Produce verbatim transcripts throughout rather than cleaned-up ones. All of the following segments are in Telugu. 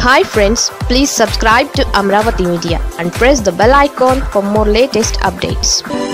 Hi friends, please subscribe to Amravati Media and press the bell icon for more latest updates.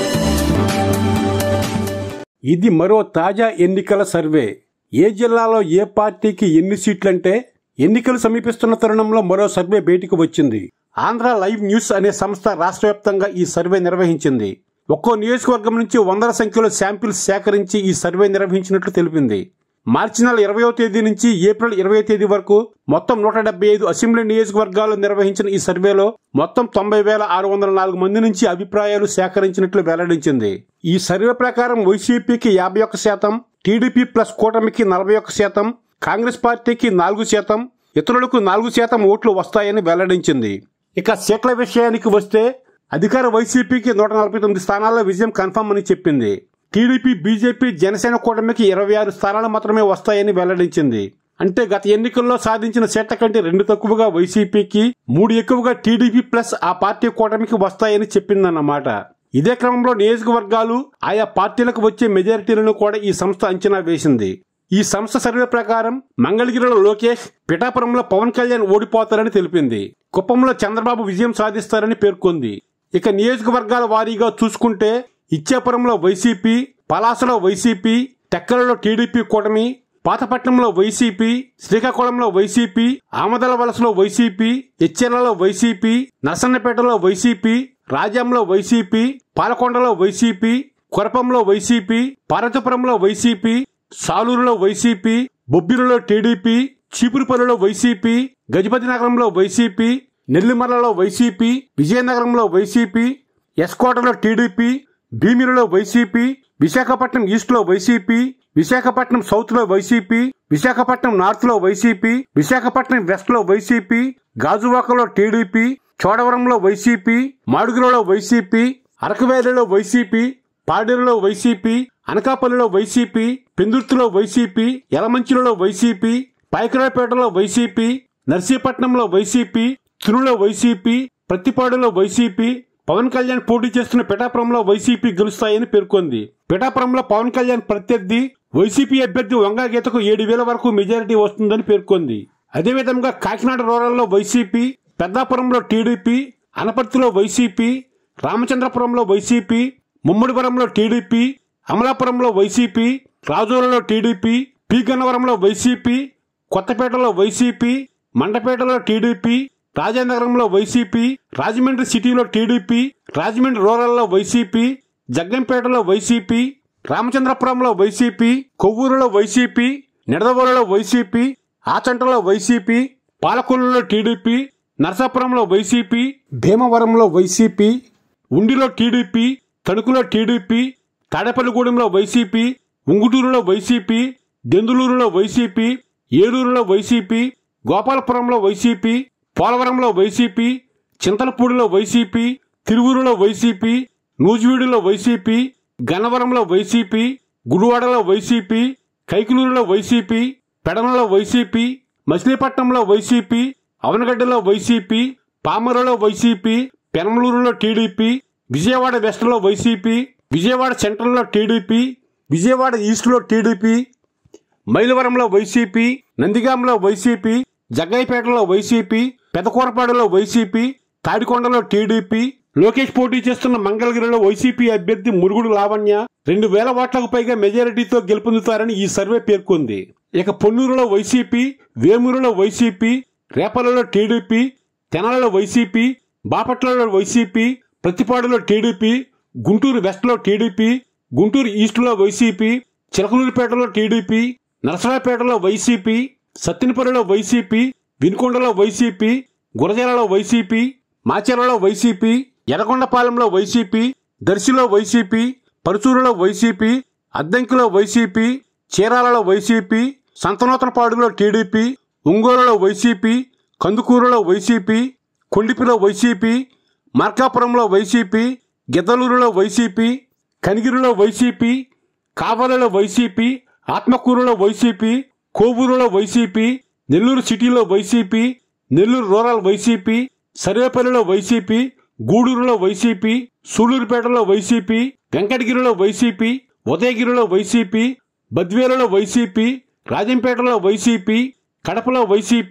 ఇది మరో తాజా ఎన్నికల సర్వే. ఏ జిల్లాలో ఏ పార్టీకి ఎన్ని సీట్లంటే ఎన్నికలు సమీపిస్తున్న తరుణంలో మరో సర్వే బయటకు వచ్చింది. ఆంధ్ర లైవ్ న్యూస్ అనే సంస్థ రాష్ట్ర వ్యాప్తంగా ఈ సర్వే నిర్వహించింది. ఒక్కో నియోజకవర్గం నుంచి వందల సంఖ్యలో శాంపిల్స్ సేకరించి ఈ సర్వే నిర్వహించినట్లు తెలిపింది. మార్చి నెల ఇరవయో తేదీ నుంచి ఏప్రిల్ ఇరవై తేదీ వరకు మొత్తం నూట డెబ్బై ఐదు అసెంబ్లీ నియోజకవర్గాల్లో నిర్వహించిన ఈ సర్వేలో మొత్తం తొంభై వేల ఆరు వందల నాలుగు మంది నుంచి అభిప్రాయాలు సేకరించినట్లు వెల్లడించింది. ఈ సర్వే ప్రకారం వైసీపీకి యాభై ఒక్క శాతం, టీడీపీ ప్లస్ కూటమికి నలభై ఒక్క శాతం, కాంగ్రెస్ పార్టీకి నాలుగు శాతం, ఇతరులకు నాలుగు శాతం ఓట్లు వస్తాయని వెల్లడించింది. ఇక సీట్ల విషయానికి వస్తే అధికార వైసీపీకి నూట నలభై తొమ్మిది స్థానాల్లో విజయం కన్ఫర్మ్ అని చెప్పింది. టీడీపీ, బీజేపీ, జనసేన కూటమికి ఇరవై ఆరు స్థానాలు మాత్రమే వస్తాయని వెల్లడించింది. అంటే గత ఎన్నికల్లో సాధించిన సీట్ల కంటే రెండు తక్కువగా వైసీపీకి, మూడు ఎక్కువగా టీడీపీ ప్లస్ ఆ పార్టీ కూటమికి వస్తాయని చెప్పిందన్నమాట. ఇదే క్రమంలో నియోజకవర్గాలు, ఆయా పార్టీలకు వచ్చే మెజారిటీలను కూడా ఈ సంస్థ అంచనా వేసింది. ఈ సంస్థ సర్వే ప్రకారం మంగళగిరిలో లోకేష్, పిఠాపురంలో పవన్ కళ్యాణ్ ఓడిపోతారని తెలిపింది. కుప్పంలో చంద్రబాబు విజయం సాధిస్తారని పేర్కొంది. ఇక నియోజకవర్గాల వారీగా చూసుకుంటే ఇచ్చాపురంలో వైసీపీ, పలాసలో వైసీపీ, టెక్కలలో టీడీపీ కూటమి, పాతపట్నంలో వైసీపీ, శ్రీకాకుళంలో వైసీపీ, ఆమదల వలసలో వైసీపీ, ఎచ్చెర్లలో వైసీపీ, నరసన్నపేటలో వైసీపీ, రాజాంలో వైసీపీ, పాలకొండలో వైసీపీ, కొరపంలో వైసీపీ, పార్వతీపురంలో వైసీపీ, సాలూరులో వైసీపీ, బొబ్బిలిలో టీడీపీ, చీపురుపల్లిలో వైసీపీ, గజపతి నగరంలో వైసీపీ, నెల్లిమర్లలో వైసీపీ, విజయనగరంలో వైసీపీ, ఎస్కోటలో టీడీపీ, భీమిలిలో వైసీపీ, విశాఖపట్నం ఈస్ట్ లో వైసీపీ, విశాఖపట్నం సౌత్ లో వైసీపీ, విశాఖపట్నం నార్త్ లో వైసీపీ, విశాఖపట్నం వెస్ట్ లో వైసీపీ, గాజువాకలో టీడీపీ, చోడవరంలో వైసీపీ, మాడుగులలో వైసీపీ, అరకవేలిలో వైసీపీ, పాడేరులో వైసీపీ, అనకాపల్లిలో వైసీపీ, పెందుర్తిలో వైసీపీ, యలమంచిలో వైసీపీ, పాయకరావుపేటలో వైసీపీ, నర్సీపట్నంలో వైసీపీ, తునులో వైసీపీ, ప్రత్తిపాడులో వైసీపీ, పవన్ కళ్యాణ్ పోటీ చేస్తున్న పిఠాపురంలో వైసీపీ గెలుస్తాయని పేర్కొంది. పిఠాపురంలో పవన్ కళ్యాణ్ ప్రత్యర్థి వైసీపీ అభ్యర్థి వంగా గీతకు ఏడు వేల వరకు మెజారిటీ వస్తుందని పేర్కొంది. అదేవిధంగా కాకినాడ రూరల్లో వైసీపీ, పెద్దాపురంలో టీడీపీ, అనపర్తిలో వైసీపీ, రామచంద్రపురంలో వైసీపీ, ముమ్మడివరంలో టీడీపీ, అమలాపురంలో వైసీపీ, రాజోలలో టీడీపీ, పి గన్నవరంలో వైసీపీ, కొత్తపేటలో వైసీపీ, మండపేటలో టీడీపీ, రాజానగరంలో వైసీపీ, రాజమండ్రి సిటీలో టీడీపీ, రాజమండ్రి రూరల్లో వైసీపీ, జగ్గంపేటలో వైసీపీ, రామచంద్రపురంలో వైసీపీ, కొవ్వూరులో వైసీపీ, నిడదవోలులో వైసీపీ, ఆచంటలో వైసీపీ, పాలకొల్లులో టీడీపీ, నరసాపురంలో వైసీపీ, భీమవరంలో వైసీపీ, ఉండిలో టీడీపీ, తణుకులో టీడీపీ, తాడేపల్లిగూడెంలో వైసీపీ, ఉంగుటూరులో వైసీపీ, దెందులూరులో వైసీపీ, ఏలూరులో వైసీపీ, గోపాలపురంలో వైసీపీ, పోలవరంలో వైసీపీ, చింతలపూడిలో వైసీపీ, తిరువూరులో వైసీపీ, నూజివీడులో వైసీపీ, గన్నవరంలో వైసీపీ, గుడివాడలో వైసీపీ, కైకులూరులో వైసీపీ, పెడమలో వైసీపీ, మచిలీపట్నంలో వైసీపీ, అవనగడ్డలో వైసీపీ, పామరులో వైసీపీ, పెనమలూరులో టీడీపీ, విజయవాడ వెస్ట్లో వైసీపీ, విజయవాడ సెంట్రల్లో టీడీపీ, విజయవాడ ఈస్ట్లో టీడీపీ, మైలవరంలో వైసీపీ, నందిగాంలో వైసీపీ, జగ్గైపేటలో వైసీపీ, పెదకూరపాడులో వైసీపీ, తాడికొండలో టీడీపీ, లోకేష్ పోటీ చేస్తున్న మంగళగిరిలో వైసీపీ అభ్యర్థి మురుగుడు లావణ్య రెండు వేల ఓట్లకు పైగా మెజారిటీతో గెలుపొందుతారని ఈ సర్వే పేర్కొంది. ఇక పొన్నూరులో వైసీపీ, వేమూరులో వైసీపీ, రేపలలో టీడీపీ, తెనాలలో వైసీపీ, బాపట్లలో వైసీపీ, ప్రతిపాడులో టీడీపీ, గుంటూరు వెస్ట్లో టీడీపీ, గుంటూరు ఈస్ట్లో వైసీపీ, చిలకలూరిపేటలో టీడీపీ, నరసరావుపేటలో వైసీపీ, సత్తెనపల్లిలో వైసీపీ, వినుకొండలో వైసీపీ, గురజాలలో వైసీపీ, మాచెరలో వైసీపీ, ఎర్రగొండపాలెంలో వైసీపీ, దర్శిలో వైసీపీ, పరుచూరులో వైసీపీ, అద్దంకిలో వైసీపీ, చీరాలలో వైసీపీ, సంతనూతనపాడులో టీడీపీ, ఒంగోలులో వైసీపీ, కందుకూరులో వైసీపీ, కొండిపిలో వైసీపీ, మార్కాపురంలో వైసీపీ, గిద్దలూరులో వైసీపీ, కనిగిరిలో వైసీపీ, కావలిలో వైసీపీ, ఆత్మకూరులో వైసీపీ, కోవూరులో వైసీపీ, నెల్లూరు సిటీలో వైసీపీ, నెల్లూరు రూరల్ వైసీపీ, సర్వేపల్లిలో వైసీపీ, గూడూరులో వైసీపీ, సూళ్లూరుపేటలో వైసీపీ, వెంకటగిరిలో వైసీపీ, ఉదయగిరిలో వైసీపీ, బద్వేలులో వైసీపీ, రాజంపేటలో వైసీపీ, కడపలో వైసీపీ,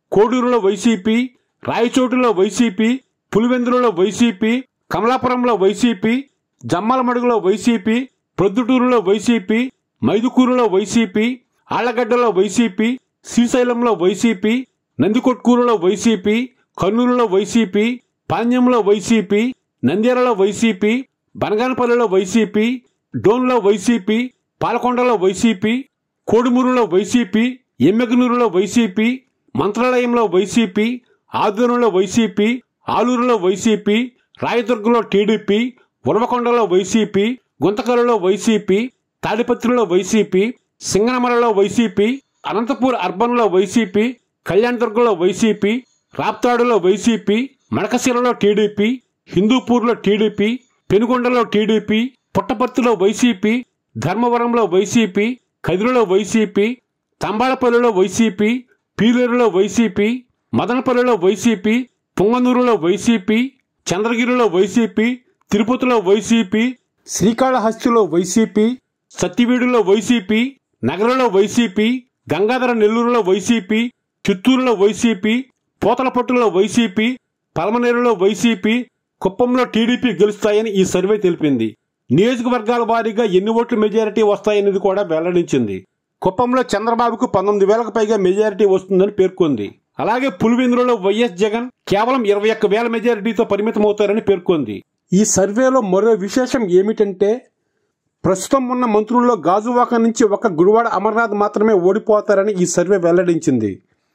కోడూరులో వైసీపీ, రాయచోటులో వైసీపీ, పులివెందులలో వైసీపీ, కమలాపురంలో వైసీపీ, జమ్మలమడుగులో వైసీపీ, ప్రొద్దుటూరులో వైసీపీ, మైదుకూరులో వైసీపీ, ఆళ్లగడ్డలో వైసీపీ, శ్రీశైలంలో వైసీపీ, నందికొట్కూరులో వైసీపీ, కర్నూలులో వైసీపీ, పాణ్యంలో వైసీపీ, నంద్యాలలో వైసీపీ, బనగానపల్లిలో వైసీపీ, డోన్లో వైసీపీ, పాలకొండలో వైసీపీ, కోడుమూరులో వైసీపీ, ఎమ్మెగనూరులో వైసీపీ, మంత్రాలయంలో వైసీపీ, ఆదూరులో వైసీపీ, ఆలూరులో వైసీపీ, రాయదుర్గంలో టీడీపీ, ఉరవకొండలో వైసీపీ, గుంతకల్లులో వైసీపీ, తాడిపత్రిలో వైసీపీ, సింగనమలలో వైసీపీ, అనంతపూర్ అర్బన్లో వైసీపీ, కళ్యాణదుర్గంలో వైసీపీ, రాప్తాడులో వైసీపీ, మడకశిరలో టీడీపీ, హిందూపూర్లో టీడీపీ, పెనుగొండలో టీడీపీ, పుట్టపర్తిలో వైసీపీ, ధర్మవరంలో వైసీపీ, కదిరిలో వైసీపీ, తంబాలపల్లిలో వైసీపీ, పీలేరులో వైసీపీ, మదనపల్లిలో వైసీపీ, పుంగనూరులో వైసీపీ, చంద్రగిరిలో వైసీపీ, తిరుపతిలో వైసీపీ, శ్రీకాళహస్తిలో వైసీపీ, సత్తివీడులో వైసీపీ, నగరంలో వైసీపీ, గంగాధర నెల్లూరులో వైసీపీ, చిత్తూరులో వైసీపీ, పోతలపట్టులో వైసీపీ, పలమనేరులో వైసీపీ, కుప్పంలో టీడీపీ గెలుస్తాయని ఈ సర్వే తెలిపింది. నియోజకవర్గాల వారీగా ఎన్ని ఓట్ల మెజారిటీ వస్తాయనేది కూడా వెల్లడించింది. కుప్పంలో చంద్రబాబుకు పంతొమ్మిది వేలకు పైగా మెజారిటీ వస్తుందని పేర్కొంది. అలాగే పులివెందులలో వైఎస్ జగన్ కేవలం ఇరవై ఒక్క వేల మెజారిటీతో పరిమితమవుతారని పేర్కొంది. ఈ సర్వేలో మరో విశేషం ఏమిటంటే, ప్రస్తుతం ఉన్న మంత్రుల్లో గాజువాక నుంచి ఒక గుడివాడ అమర్నాథ్ మాత్రమే ఓడిపోతారని ఈ సర్వే వెల్లడించింది.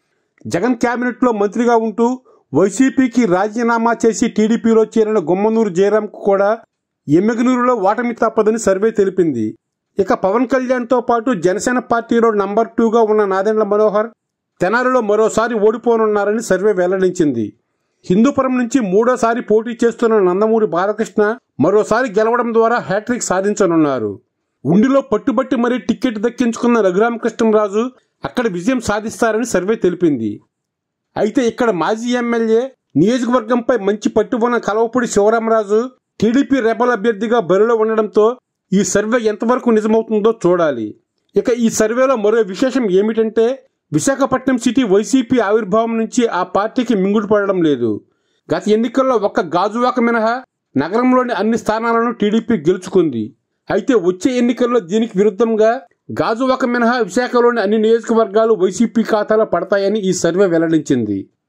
జగన్ క్యాబినెట్లో మంత్రిగా ఉంటూ వైసీపీకి రాజీనామా చేసి టీడీపీలో చేరిన గుమ్మనూరు జయరాంకు కూడా ఎమ్మెగనూరులో ఓటమి తప్పదని సర్వే తెలిపింది. ఇక పవన్ కళ్యాణ్తో పాటు జనసేన పార్టీలో నంబర్ టూగా ఉన్న నాదెండ్ల మనోహర్ తెనాలిలో మరోసారి ఓడిపోనున్నారని సర్వే వెల్లడించింది. హిందూపురం నుంచి మూడోసారి పోటీ చేస్తున్న నందమూరి బాలకృష్ణ మరోసారి గెలవడం ద్వారా హ్యాట్రిక్ సాధించనున్నారు. ఉండిలో పట్టుబట్టి మరీ టికెట్ దక్కించుకున్న రఘురామకృష్ణరాజు అక్కడ విజయం సాధిస్తారని సర్వే తెలిపింది. అయితే ఇక్కడ మాజీ ఎమ్మెల్యే, నియోజకవర్గంపై మంచి పట్టు ఉన్న కలవపూడి శివరామరాజు టీడీపీ రెబల్ అభ్యర్థిగా బరిలో ఉండడంతో ఈ సర్వే ఎంతవరకు నిజమవుతుందో చూడాలి. ఇక ఈ సర్వేలో మరో విశేషం ఏమిటంటే, విశాఖపట్నం సిటీ వైసీపీ ఆవిర్భావం నుంచి ఆ పార్టీకి మింగుడు పడడం లేదు. గత ఎన్నికల్లో ఒక్క గాజువాక మినహా నగరంలోని అన్ని స్థానాలను టీడీపీ గెలుచుకుంది. అయితే వచ్చే ఎన్నికల్లో దీనికి విరుద్ధంగా గాజువాక మినహా విశాఖలోని అన్ని నియోజకవర్గాలు వైసీపీ ఖాతాలో పడతాయని ఈ సర్వే వెల్లడించింది.